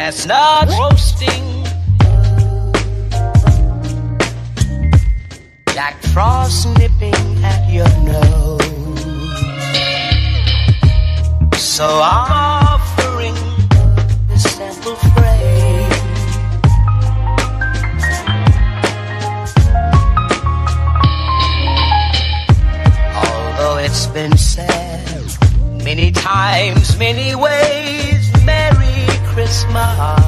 chestnut roasting, Jack Frost nipping at your nose. So offering this simple phrase, although it's been said many times, many ways, Merry Christmas.